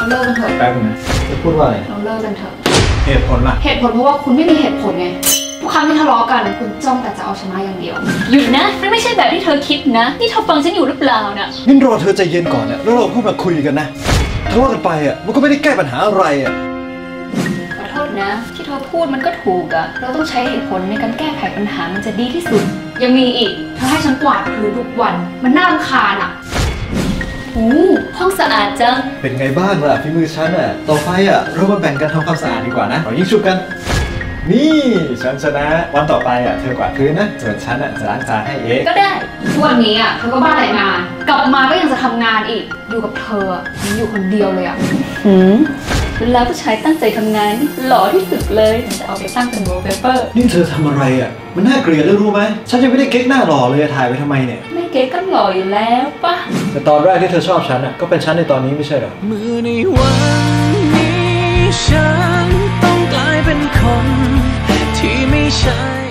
เราเลิกกันเถอะแป๊บนึงนะจะพูดว่าอะไรเราเลิกกันเถอะเหตุผลล่ะเหตุผลเพราะว่าคุณไม่มีเหตุผลไงทุกครั้งที่ทะเลาะกันคุณจ้องแต่จะเอาชนะอย่างเดียวหยุดนะมันไม่ใช่แบบที่เธอคิดนะนี่เธอฟังฉันอยู่หรือเปล่านะงั้นรอเธอใจเย็นก่อนเนี่ยแล้วเราพูดมาคุยกันนะทะเลาะกันไปอ่ะมันก็ไม่ได้แก้ปัญหาอะไรอ่ะขอโทษนะที่เธอพูดมันก็ถูกอะเราต้องใช้เหตุผลในการแก้ไขปัญหามันจะดีที่สุดยังมีอีกเธอให้ฉันกวาดพื้นทุกวันมันน่ารำคาญอ่ะห้องสะอาดจังเป็นไงบ้างล่ะฝีมือฉันอ่ะต่อไปอ่ะเรามาแบ่งกันทำความสะอาดดีกว่านะเรายิ่งชุบกันนี่ฉันชนะวันต่อไปอ่ะเธอกวาดพื้นนะส่วนฉันอ่ะจะล้างจานให้เองก็ได้ทุกวันนี้อ่ะเธอก็บ้าแต่งานกลับมาก็ยังจะทำงานอีกอยู่กับเธอยังอยู่คนเดียวเลยอ่ะเวลาผู้ชายตั้งใจทำงานหล่อที่สุดเลยจะเอาไปตั้งเป็นวอลเปเปอร์นี่เธอทำอะไรอ่ะมันน่าเกลียดเลยรู้ไหมฉันยังไม่ได้เก๊กหน้าหล่อเลยถ่ายไปทำไมเนี่ยไม่เก๊กก็หล่ออยู่แล้วป่ะแต่ตอนแรกที่เธอชอบฉันอ่ะก็เป็นฉันในตอนนี้ไม่ใช่หรอเมื่อในวันนี้ฉันต้องกลายเป็นคนที่ไม่ใช่